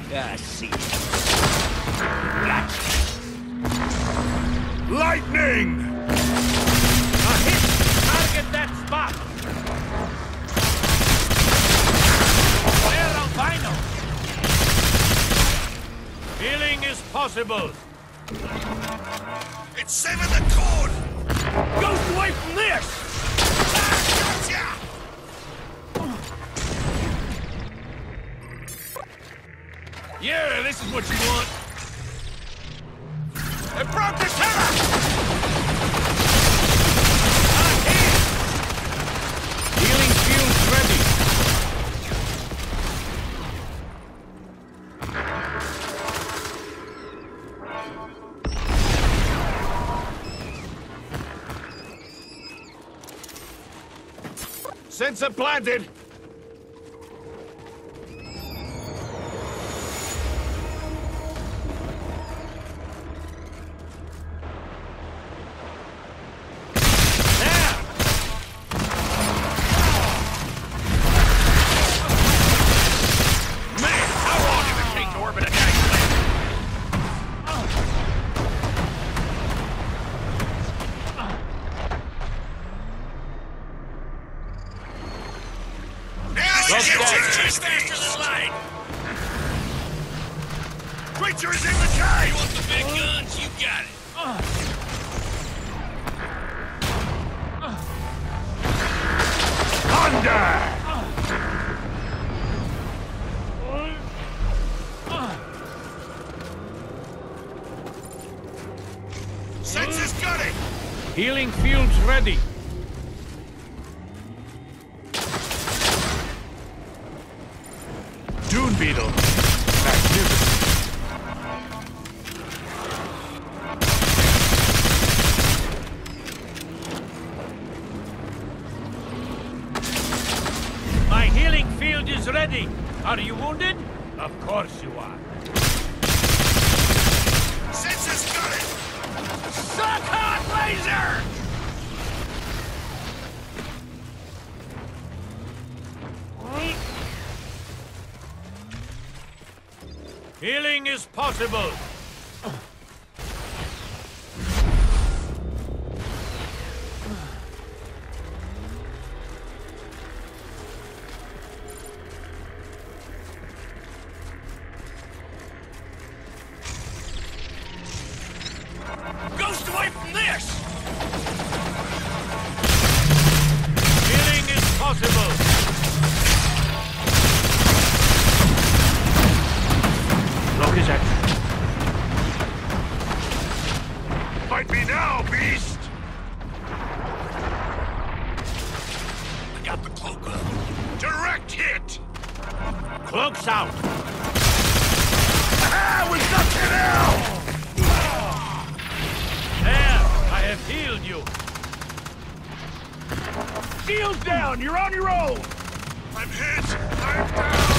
See. Lightning! A hit! Target that spot! There, albino! Healing is possible! It's severed the cord! Ghost away from this! Gotcha! Yeah, this is what you want! It broke the tether! Healing shields ready! Sensor planted! Creature is in the cave! You want the big guns? You got it. Thunder! Sensors got it! Healing fields ready! Dune beetle. Magnificent. My healing field is ready. Are you wounded? Of course you are. Sensors got it! Suck hot laser! Healing is possible. Ghost away from this! Healing is possible. Lock his action. Fight me now, beast! I got the cloak up. Direct hit! Cloak's out. Ah, we got you now! There, I have healed you. Shields down! You're on your own! I'm hit! I'm down!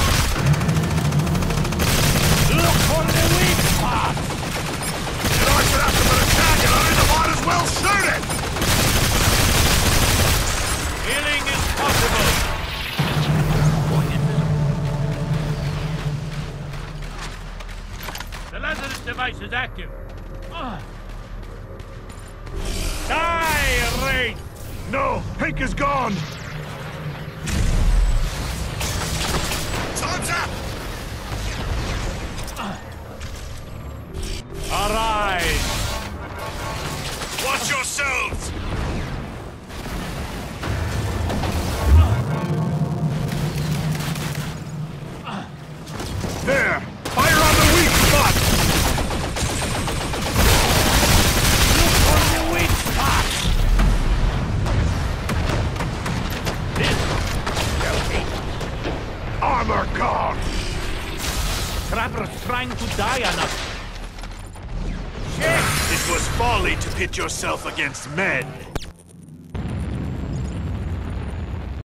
Look for the weak spot. You know I should have to put a target on it, I might as well shoot it! Healing is possible. The Lazarus device is active. Die, Wraith! No! Pink is gone! Time's up! Arise! Watch yourselves! There! Fire on the weak spot! Look for the weak spot! This shall be. Armor gone! Trapper's trying to die on us. It was folly to pit yourself against men.